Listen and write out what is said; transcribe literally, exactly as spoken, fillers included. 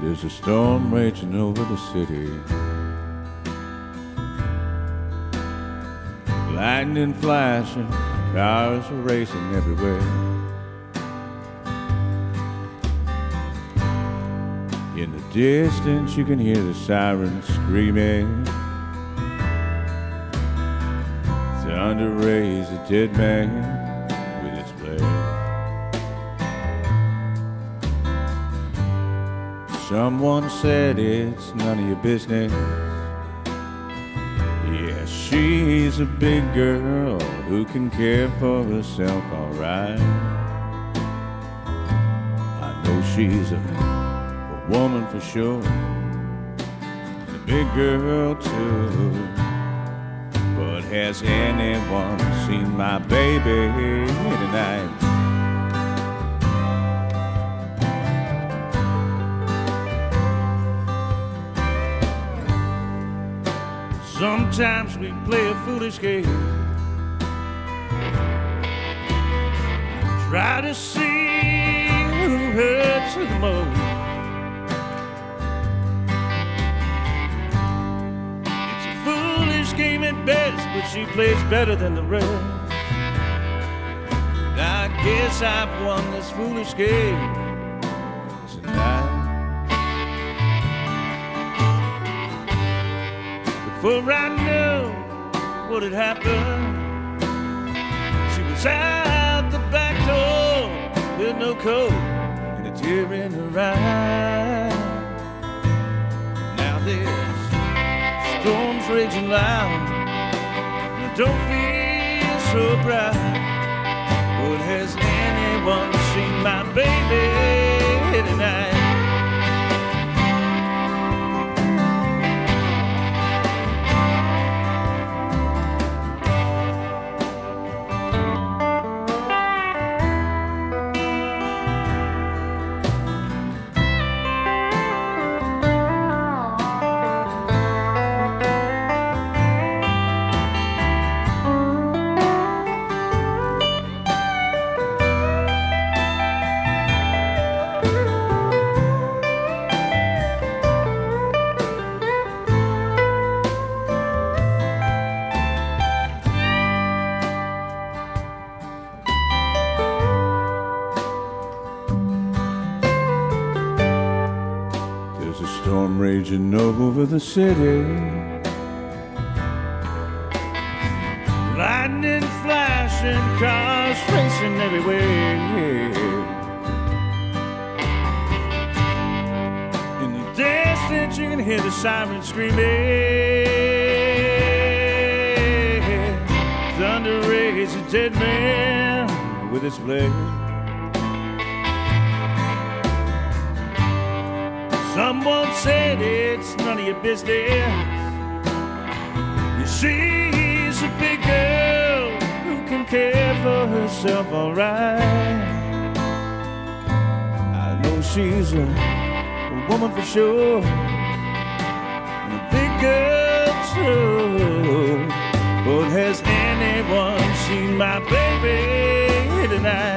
There's a storm raging over the city, lightning flashing, cars are racing everywhere. In the distance you can hear the sirens screaming. Thunder raised a dead man with its blade. Someone said it's none of your business. Yeah, she's a big girl who can care for herself alright. I know she's a, a woman for sure, and a big girl too. But has anyone seen my baby tonight? Sometimes we play a foolish game, try to see who hurts the most. It's a foolish game at best, but she plays better than the rest. I guess I've won this foolish game tonight. Before I knew what had happened, she was out the back door with no coat and a tear in her eye. Now there's storms raging loud, and I don't feel so bright. But has anyone seen my baby tonight? There's a storm raging over the city, lightning flashing, cars racing everywhere. In the distance you can hear the sirens screaming. Thunder raised a dead man with its blade. Someone said it's none of your business. She's a big girl who can care for herself alright. I know she's a, a woman for sure, and a big girl too. But has anyone seen my baby tonight?